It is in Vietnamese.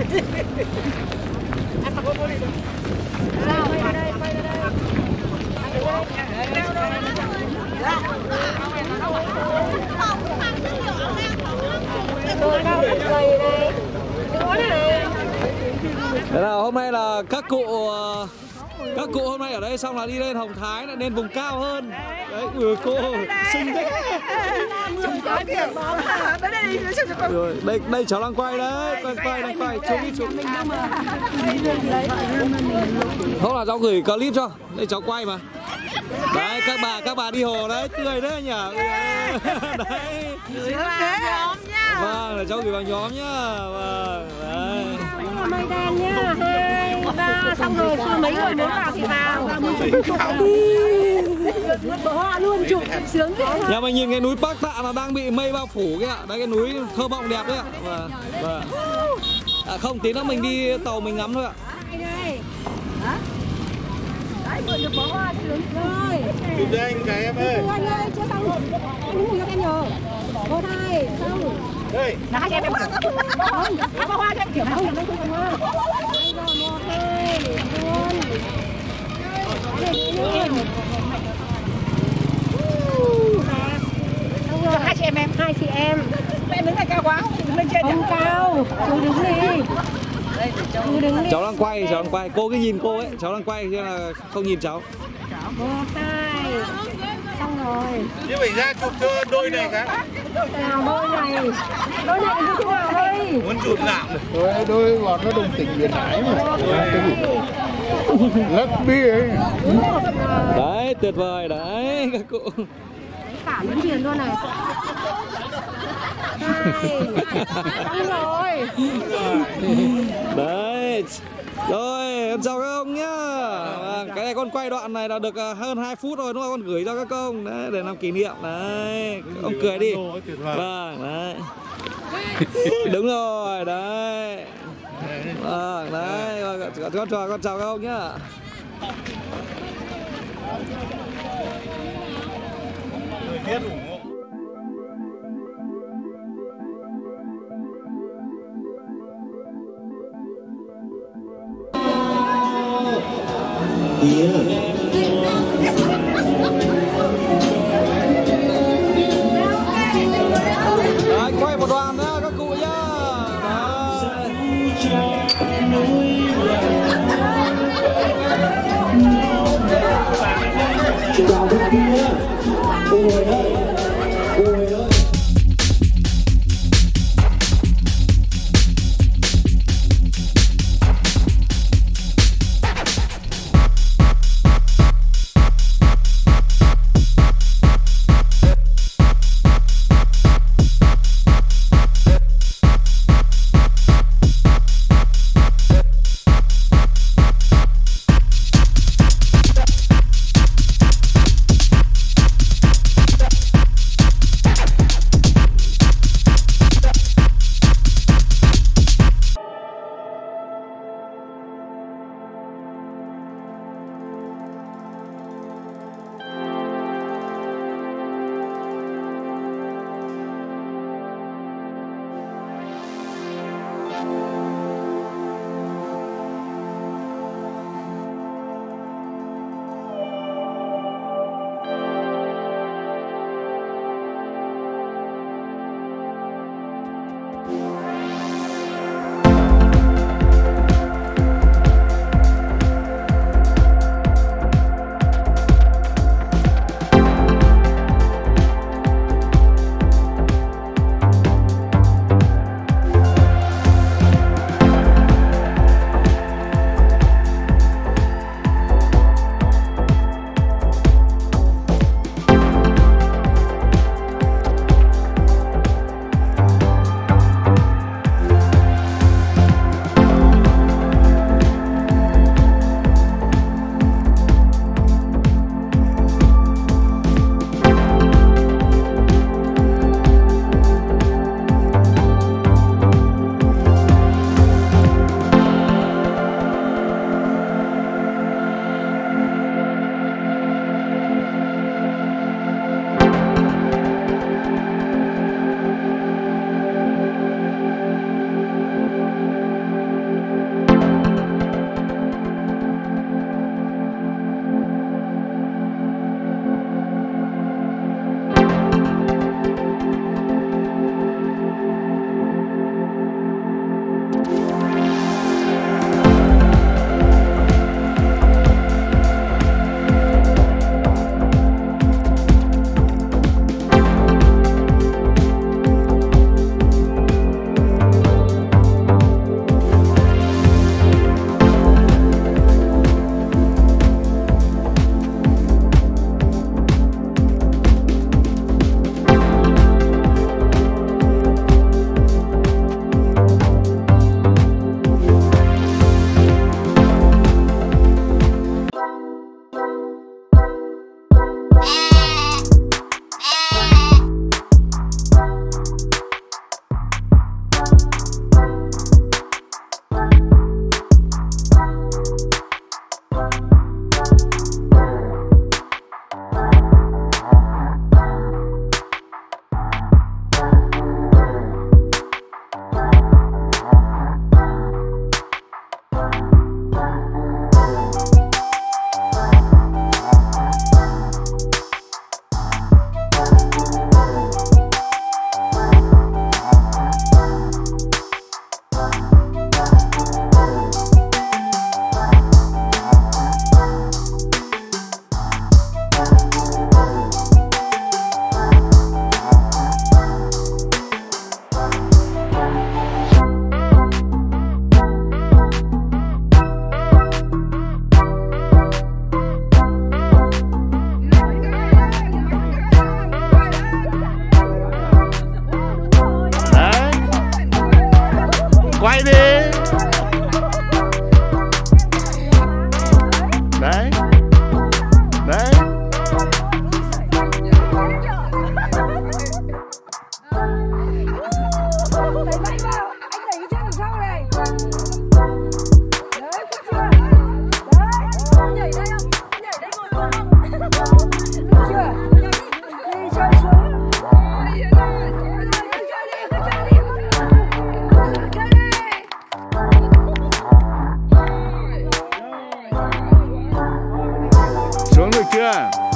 Thế là hôm nay là các cụ hôm nay ở đây xong là đi lên Hồng Thái lại lên vùng cao hơn. Đấy, cô xinh thế. Rồi, đây cháu đang quay đấy, đang quay, chụp. Không là cháu gửi clip cho. Đây cháu quay mà. Đấy, các bà đi hồ đấy, tươi đấy nhỉ. Đấy. Gửi vào nhóm nhá. Vâng, là cháu gửi vào nhóm nhá. Vâng, đấy. Mây đen nhá, 2, 3, xong rồi mấy người muốn vào thì vào. Họ luôn chụp sướng thế. Nhà mình nhìn cái núi Bắc Tạ là đang bị mây bao phủ kìa. Đấy, cái núi thơ mộng đẹp đấy ạ. Vâng. À không, tí nữa mình đi tàu mình ngắm thôi ạ. Đấy, vừa được bó hoa sướng rồi. Chụp cho anh cái em ơi. Anh ơi, chưa xong. Anh muốn cho em nhờ. 1, 2, xong. Đây. Là hai em không? Không, có hoa cho em kiểu này không được, không có hoa. Bây giờ 1, 2, luôn. Hai chị em. Hai chị em. Em đứng này cao quá, đứng lên trên. Không cao, chú đứng đi. Chú đứng đi. Cháu đang quay. Cô cứ nhìn cô ấy, cháu đang quay nên là không nhìn cháu. 1, 2. Xong rồi. Như phải ra chụp cho đôi này cái. Nào đôi này như thế nào đây? Muốn chụp nào? Đôi bọn nó đồng tình Duyên Hải mà. Lắc bia ấy. Đấy, tuyệt vời đấy các cụ. Cả miếng tiền luôn này. 2. Xong rồi. Đấy. Rồi, con chào các ông nhá. Cái này con quay đoạn này là được hơn 2 phút rồi đúng không? Con gửi cho các ông đấy để làm kỷ niệm. Đấy, ông cười đi. Vâng, đấy. Đúng rồi, đấy. Vâng, đấy, con chào các ông nhá. Người biết ủng hộ. Đấy, quay một đoàn nữa các cụ nhá. Chào các chị nhá. Cô Huệ ơi. Xuống được chưa?